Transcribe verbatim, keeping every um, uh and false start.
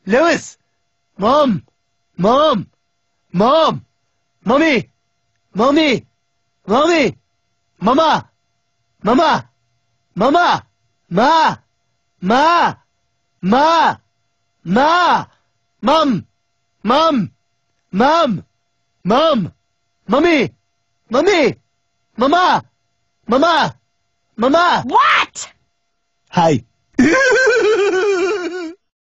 Lewis! Mom! Mom! Mom! Mommy! Mommy! Mommy! Mama! Mama! Mama! Ma! Ma! Ma! Ma! Mum! Mum! Mum! Mum! Mummy! Mummy! Mama! Mama! Mama! What? Hi.